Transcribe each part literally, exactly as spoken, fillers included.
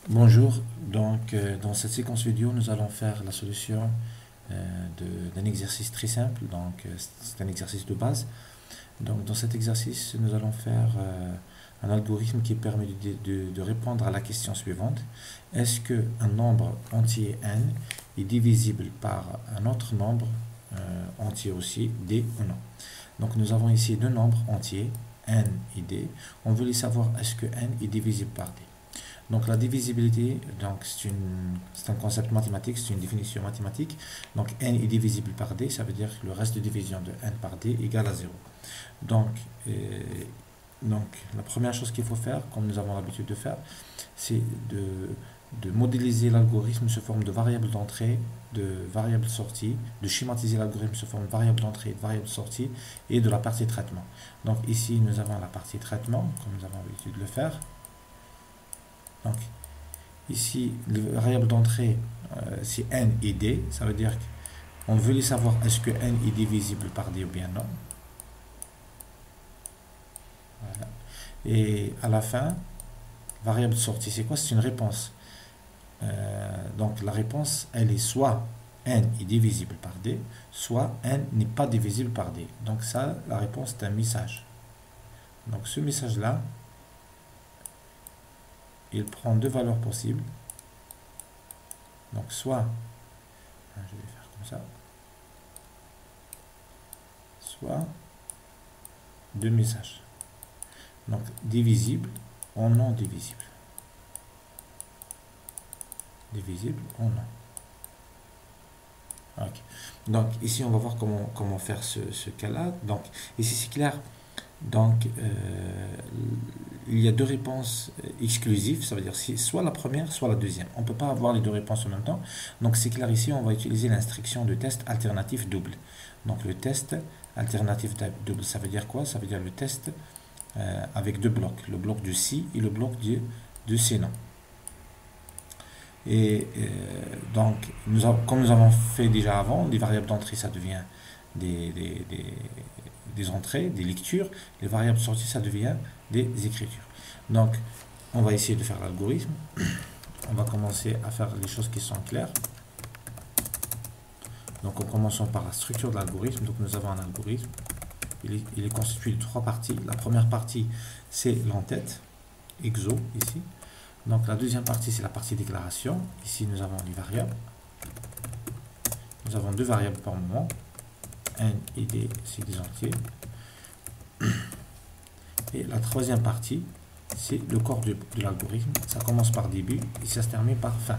Bonjour, donc euh, dans cette séquence vidéo, nous allons faire la solution euh, de- d'un exercice très simple, donc euh, c'est un exercice de base. Donc dans cet exercice, nous allons faire euh, un algorithme qui permet de, de- de répondre à la question suivante. Est-ce qu'un nombre entier n est divisible par un autre nombre euh, entier aussi, d ou non? Donc nous avons ici deux nombres entiers, n et d. On veut les savoir, est-ce que n est divisible par d? Donc la divisibilité, donc c'est une, c'est un concept mathématique, c'est une définition mathématique. Donc n est divisible par d, ça veut dire que le reste de division de n par d égale à zéro. Donc, euh, donc la première chose qu'il faut faire, comme nous avons l'habitude de faire, c'est de, de modéliser l'algorithme sous forme de variable d'entrée, de variable sortie, de schématiser l'algorithme sous forme de variable d'entrée, de variable sortie et de la partie traitement. Donc ici nous avons la partie traitement, comme nous avons l'habitude de le faire. Donc, ici, les variables d'entrée, euh, c'est n et d. Ça veut dire qu'on veut les savoir, est-ce que n est divisible par d ou bien non. Voilà. Et à la fin, variable de sortie, c'est quoi? C'est une réponse. Euh, donc, la réponse, elle est soit n est divisible par d, soit n n'est pas divisible par d. Donc, ça, la réponse, c'est un message. Donc, ce message-là, il prend deux valeurs possibles. Donc, soit, je vais faire comme ça, soit deux messages. Donc, divisible en non divisible. Divisible en non. Okay. Donc, ici, on va voir comment, comment faire ce, ce cas-là. Donc, ici, c'est clair. Donc, euh, il y a deux réponses exclusives. Ça veut dire c'est soit la première, soit la deuxième. On ne peut pas avoir les deux réponses en même temps. Donc, c'est clair, ici, on va utiliser l'instruction de test alternatif double. Donc, le test alternatif double, ça veut dire quoi? Ça veut dire le test Euh, avec deux blocs, le bloc du si et le bloc du, du sinon. Et euh, donc, nous avons, comme nous avons fait déjà avant, les variables d'entrée, ça devient des, des, des, des entrées, des lectures. Les variables de sortie, ça devient des écritures. Donc, on va essayer de faire l'algorithme. On va commencer à faire les choses qui sont claires. Donc, en commençant par la structure de l'algorithme. Donc, nous avons un algorithme. Il est, il est constitué de trois parties. La première partie, c'est l'entête, exo, ici. Donc la deuxième partie, c'est la partie déclaration. Ici, nous avons les variables. Nous avons deux variables par moment. N et D, c'est des entiers. Et la troisième partie, c'est le corps de, de l'algorithme. Ça commence par début et ça se termine par fin.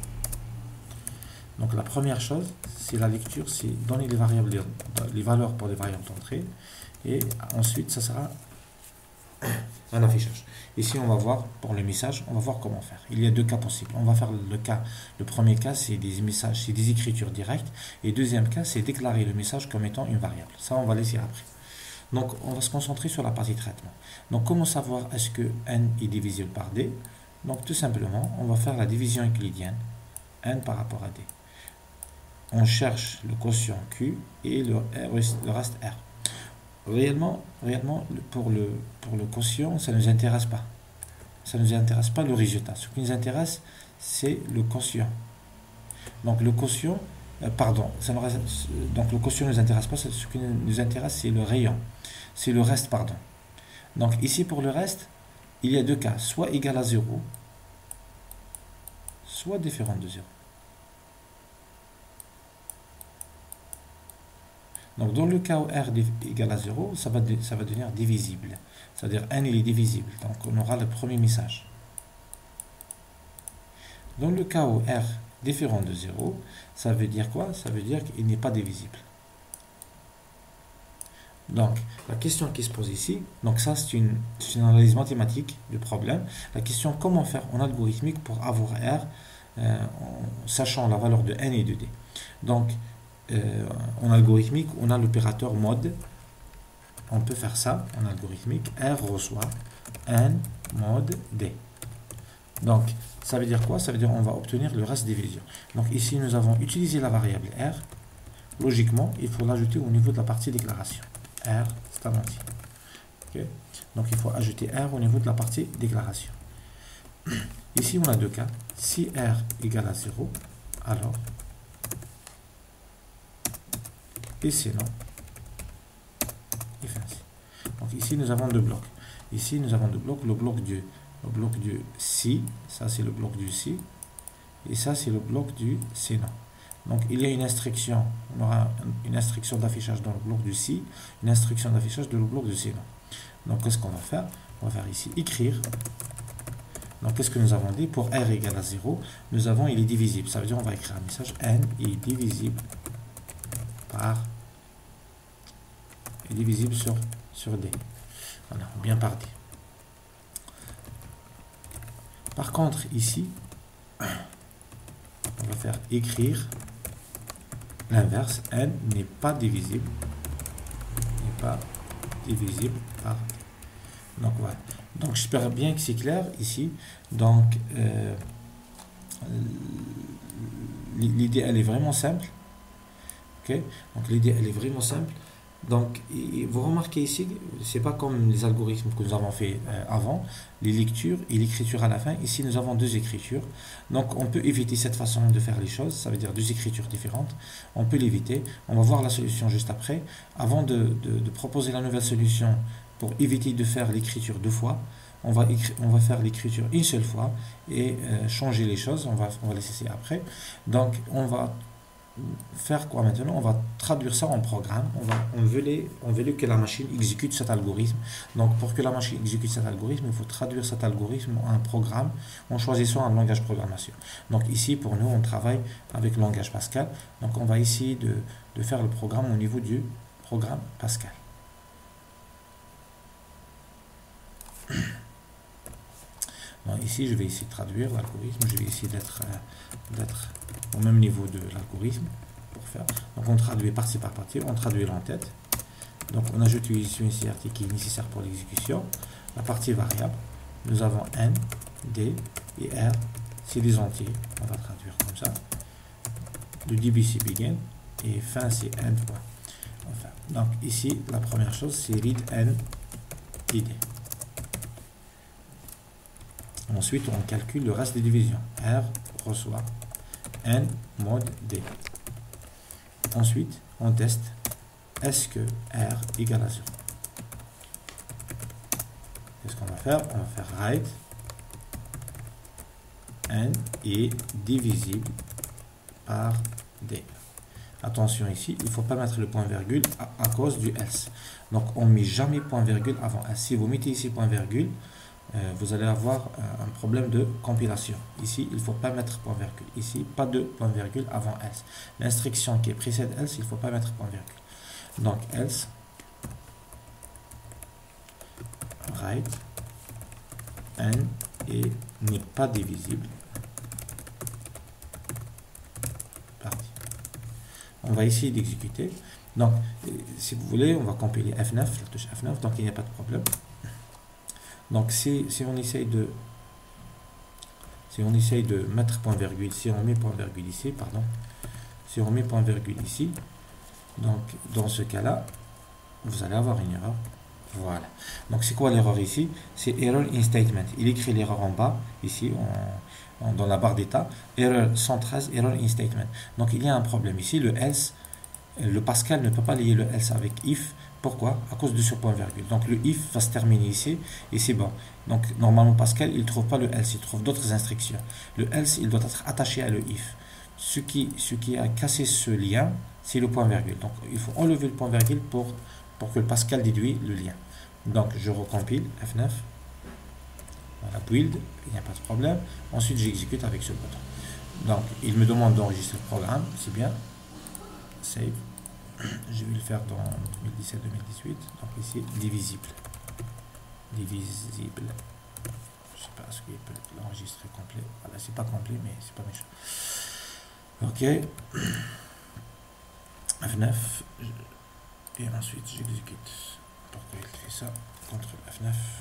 Donc la première chose, c'est la lecture, c'est donner les variables, les, les valeurs pour les variables d'entrée. Et ensuite, ça sera un affichage. Ici, on va voir pour le message, on va voir comment faire. Il y a deux cas possibles. On va faire le cas, le premier cas, c'est des messages, c'est des écritures directes. Et deuxième cas, c'est déclarer le message comme étant une variable. Ça, on va laisser après. Donc, on va se concentrer sur la partie traitement. Donc, comment savoir est-ce que n est divisible par d? Donc, tout simplement, on va faire la division euclidienne, n par rapport à d. On cherche le quotient q et le, le reste r. Réellement, réellement pour, le, pour le quotient, ça ne nous intéresse pas. Ça ne nous intéresse pas le résultat. Ce qui nous intéresse, c'est le quotient. Donc le quotient, euh, pardon, ça nous, donc le quotient ne nous intéresse pas. Ce qui nous intéresse, c'est le rayon. C'est le reste, pardon. Donc ici, pour le reste, il y a deux cas. Soit égal à zéro, soit différent de zéro. Donc dans le cas où r est égal à zéro, ça va, ça va devenir divisible. C'est-à-dire n il est divisible. Donc on aura le premier message. Dans le cas où r différent de zéro, ça veut dire quoi? Ça veut dire qu'il n'est pas divisible. Donc la question qui se pose ici, donc ça c'est une, une analyse mathématique du problème. La question comment faire en algorithmique pour avoir r euh, en sachant la valeur de n et de d. Donc Euh, en algorithmique, on a l'opérateur mode. On peut faire ça en algorithmique. R reçoit n mode d. Donc, ça veut dire quoi? Ça veut dire qu'on va obtenir le reste des division. Donc ici, nous avons utilisé la variable r. Logiquement, il faut l'ajouter au niveau de la partie déclaration. R, c'est un entier. Okay? Donc, il faut ajouter r au niveau de la partie déclaration. Ici, on a deux cas. Si R égale à zéro, alors, et sinon, il fait ainsi. Donc ici, nous avons deux blocs. Ici, nous avons deux blocs. Le bloc du, le bloc du si, ça c'est le bloc du si, et ça c'est le bloc du sinon. Donc il y a une instruction, on aura une instruction d'affichage dans le bloc du si, une instruction d'affichage dans le bloc du sinon. Donc qu'est-ce qu'on va faire? On va faire ici écrire. Donc qu'est-ce que nous avons dit? Pour R égale à zéro, nous avons il est divisible. Ça veut dire on va écrire un message n est divisible par est divisible sur, sur d. Voilà, bien par d. Par contre ici, on va faire écrire l'inverse, n n'est pas divisible, n'est pas divisible par d. Donc voilà. Donc j'espère bien que c'est clair ici. Donc euh, l'idée elle est vraiment simple. Ok. Donc l'idée elle est vraiment simple. Donc vous remarquez ici, c'est pas comme les algorithmes que nous avons fait euh, avant, les lectures et l'écriture à la fin. Ici nous avons deux écritures. Donc on peut éviter cette façon de faire les choses. Ça veut dire deux écritures différentes. On peut l'éviter. On va voir la solution juste après. Avant de, de, de proposer la nouvelle solution. Pour éviter de faire l'écriture deux fois, on va, on va faire l'écriture une seule fois et euh, changer les choses. On va, on va laisser ça après. Donc, on va faire quoi maintenant? On va traduire ça en programme. On, va, on, veut les, on veut que la machine exécute cet algorithme. Donc, pour que la machine exécute cet algorithme, il faut traduire cet algorithme en un programme en choisissant un langage de programmation. Donc, ici, pour nous, on travaille avec le langage Pascal. Donc, on va essayer de, de faire le programme au niveau du programme Pascal. Donc ici, je vais essayer de traduire l'algorithme. Je vais essayer d'être euh, d'être au même niveau de l'algorithme pour faire. Donc on traduit partie par partie, on traduit l'entête. Donc on ajoute une ici article qui est nécessaire pour l'exécution. La partie variable, nous avons n, d et r. C'est des entiers. On va traduire comme ça. Le début c'est begin et fin c'est end point. Enfin, donc ici, la première chose c'est read n id. Ensuite, on calcule le reste des divisions. R reçoit n mod d. Ensuite, on teste est-ce que R égale à zéro. Qu'est-ce qu'on va faire? On va faire write n est divisible par d. Attention ici, il ne faut pas mettre le point virgule à, à cause du else. Donc, on ne met jamais point virgule avant else. Si vous mettez ici point virgule, Euh, vous allez avoir euh, un problème de compilation. Ici, il ne faut pas mettre point virgule. Ici, pas de point virgule avant else. L'instruction qui précède else, il ne faut pas mettre point virgule. Donc, else, write, n et n'est pas divisible par d. On va essayer d'exécuter. Donc, si vous voulez, on va compiler F neuf, la touche F neuf, donc il n'y a pas de problème. Donc si, si on essaye de si on essaye de mettre point virgule, si on met point virgule ici, pardon, si on met point virgule ici, donc dans ce cas-là, vous allez avoir une erreur. Voilà. Donc c'est quoi l'erreur ici? C'est error in statement. Il écrit l'erreur en bas, ici, en, en, dans la barre d'état, error cent treize, error in statement. Donc il y a un problème ici, le else, le Pascal ne peut pas lier le else avec if. Pourquoi? À cause de ce point virgule. Donc le if va se terminer ici et c'est bon. Donc normalement Pascal il ne trouve pas le else, il trouve d'autres instructions. Le else il doit être attaché à le if. Ce qui, ce qui a cassé ce lien, c'est le point virgule. Donc il faut enlever le point virgule pour, pour que le Pascal déduise le lien. Donc je recompile F neuf. Voilà, build, il n'y a pas de problème. Ensuite j'exécute avec ce bouton. Donc il me demande d'enregistrer le programme, c'est bien. Save. Je vais le faire dans deux mille dix-sept deux mille dix-huit. Donc ici, divisible. Divisible. Je sais pas ce qu'il peut l'enregistrer complet. Voilà, c'est pas complet, mais c'est pas méchant. Ok. F neuf. Et ensuite, j'exécute. Pourquoi il fait ça? contrôle F neuf.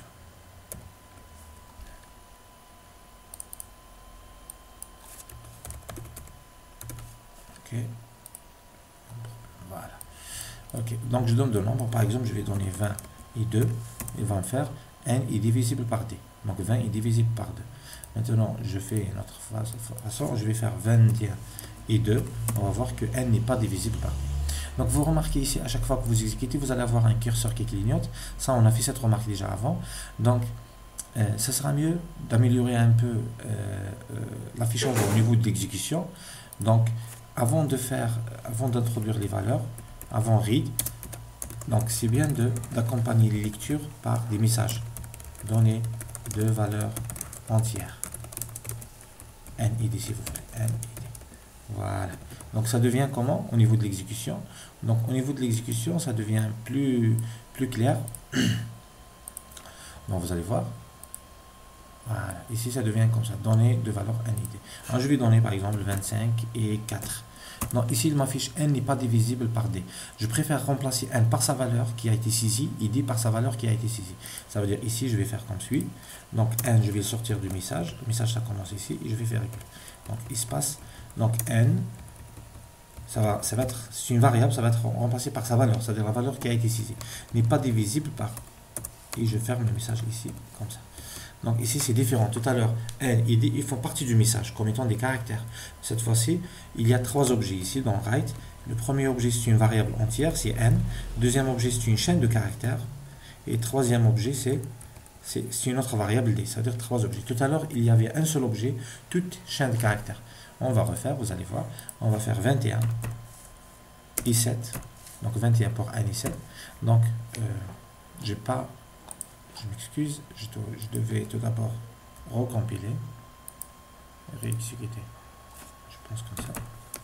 Ok. Voilà. Ok, donc je donne deux nombres. Par exemple, je vais donner vingt et deux. Il va me faire n est divisible par d. Donc vingt est divisible par deux. Maintenant, je fais une autre façon, je vais faire vingt et un et deux. On va voir que n n'est pas divisible par deux. Donc vous remarquez ici, à chaque fois que vous exécutez, vous allez avoir un curseur qui clignote. Ça, on a fait cette remarque déjà avant. Donc, euh, ça sera mieux d'améliorer un peu euh, euh, l'affichage au niveau de l'exécution. Donc, avant de faire, avant d'introduire les valeurs, avant read, donc c'est bien de d'accompagner les lectures par des messages. Données de valeurs entières. N I D s'il vous plaît. N I D. Voilà. Donc ça devient comment au niveau de l'exécution? Donc au niveau de l'exécution, ça devient plus, plus clair. Donc vous allez voir. Voilà. Ici, ça devient comme ça. Données de valeur N I D. Alors, je vais donner par exemple vingt-cinq et quatre. Donc ici, il m'affiche n n'est pas divisible par d. Je préfère remplacer n par sa valeur qui a été saisie et d par sa valeur qui a été saisie. Ça veut dire ici, je vais faire comme suit. Donc n, je vais le sortir du message. Le message, ça commence ici et je vais faire école. Donc il se passe. Donc n, ça va, ça va être, c'est une variable, ça va être remplacé par sa valeur, c'est-à-dire la valeur qui a été saisie. N'est pas divisible par. Et je ferme le message ici, comme ça. Donc ici c'est différent. Tout à l'heure, n et d, ils font partie du message comme étant des caractères. Cette fois-ci, il y a trois objets ici dans write. Le premier objet c'est une variable entière, c'est n. Deuxième objet c'est une chaîne de caractères. Et troisième objet c'est c'est une autre variable d, c'est-à-dire trois objets. Tout à l'heure, il y avait un seul objet, toute chaîne de caractères. On va refaire, vous allez voir. On va faire vingt et un et sept. Donc vingt et un pour n et sept. Donc, euh, j'ai pas. Je m'excuse, je, je devais tout d'abord recompiler, réexécuter. Je pense comme ça.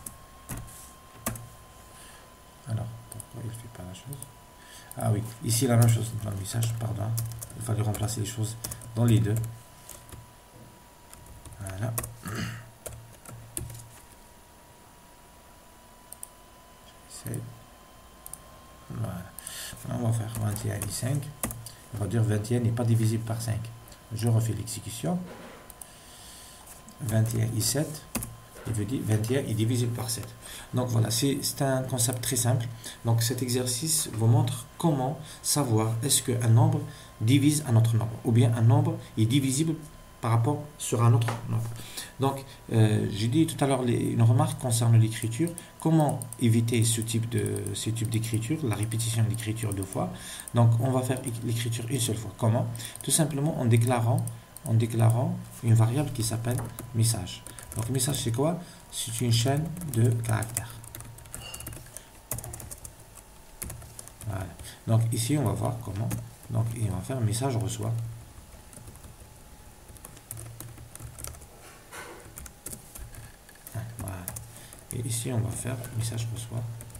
Alors, pourquoi il ne fait pas la chose? Ah oui, ici la même chose dans le message, pardon. Il fallait remplacer les choses dans les deux. Voilà. J'essaie. Voilà. Maintenant, on va faire vingt et un et cinq. On va dire vingt et un n'est pas divisible par cinq. Je refais l'exécution. vingt et un et sept. Il veut dire vingt et un est divisible par sept. Donc voilà, c'est un concept très simple. Donc cet exercice vous montre comment savoir est-ce qu'un nombre divise un autre nombre. Ou bien un nombre est divisible par rapport sur un autre nombre. Donc euh, j'ai dit tout à l'heure une remarque concernant l'écriture. Comment éviter ce type de ce type d'écriture, la répétition de l'écriture deux fois. Donc on va faire l'écriture une seule fois. Comment? Tout simplement en déclarant, en déclarant une variable qui s'appelle message. Donc message c'est quoi? C'est une chaîne de caractères. Voilà. Donc ici on va voir comment. Donc on va faire message reçoit. Voilà. Et ici on va faire message reçoit.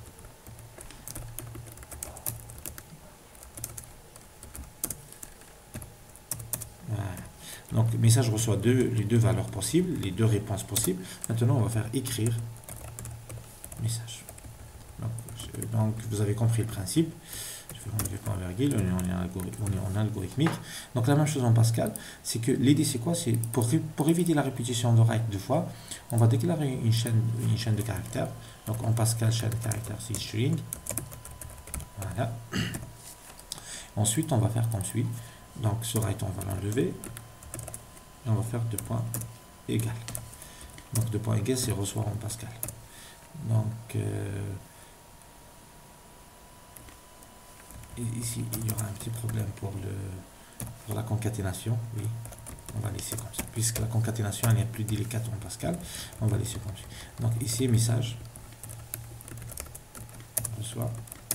Voilà. Donc, le message reçoit deux, les deux valeurs possibles, les deux réponses possibles. Maintenant, on va faire écrire message. Donc, je, donc vous avez compris le principe. Je vais enlever point virgule, on est, en algorithmique, on est en algorithmique. Donc, la même chose en Pascal, c'est que l'idée, c'est quoi? C'est pour, pour éviter la répétition de write deux fois, on va déclarer une chaîne, une chaîne de caractères. Donc, en Pascal, chaîne de caractères, c'est string. Voilà. Ensuite, on va faire comme suit. Donc, ce write, on va l'enlever. Et on va faire deux points égal. Donc deux points égal, c'est reçoit en Pascal. Donc euh, ici, il y aura un petit problème pour, le, pour la concaténation. Oui, on va laisser comme ça. Puisque la concaténation elle est plus délicate en Pascal, on va laisser comme ça. Donc ici, message reçoit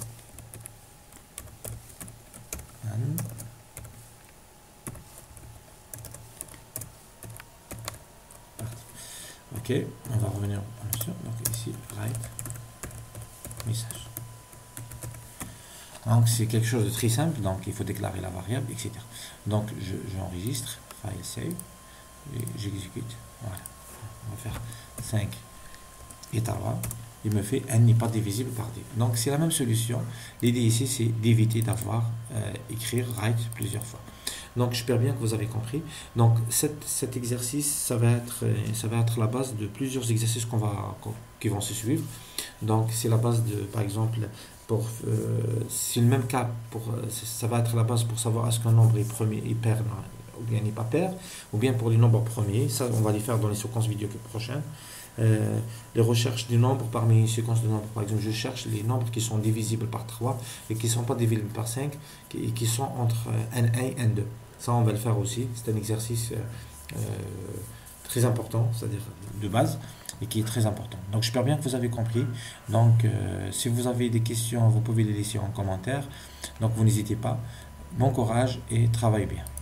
un. Ok, on va revenir en option. Donc ici, write message. Donc c'est quelque chose de très simple. Donc il faut déclarer la variable, et cetera. Donc j'enregistre, je, file save, et j'exécute. Voilà. On va faire cinq états. Il me fait n n'est pas divisible par d. Donc c'est la même solution. L'idée ici, c'est d'éviter d'avoir euh, écrire write plusieurs fois. Donc j'espère bien que vous avez compris. Donc cet, cet exercice, ça va être ça va être la base de plusieurs exercices qu'on va qui vont se suivre. Donc c'est la base de, par exemple, pour euh, c'est le même cas pour ça va être la base pour savoir est-ce qu'un nombre est premier est pair ou bien n'est pas pair, ou bien pour les nombres premiers, ça on va les faire dans les séquences vidéo prochaines. Euh, les recherches du nombre parmi une séquence de nombres, par exemple, je cherche les nombres qui sont divisibles par trois et qui ne sont pas divisibles par cinq et qui sont entre N un et N deux. Ça, on va le faire aussi. C'est un exercice euh, très important, c'est-à-dire de base, et qui est très important. Donc, j'espère bien que vous avez compris. Donc, euh, si vous avez des questions, vous pouvez les laisser en commentaire. Donc, vous n'hésitez pas. Bon courage et travaillez bien.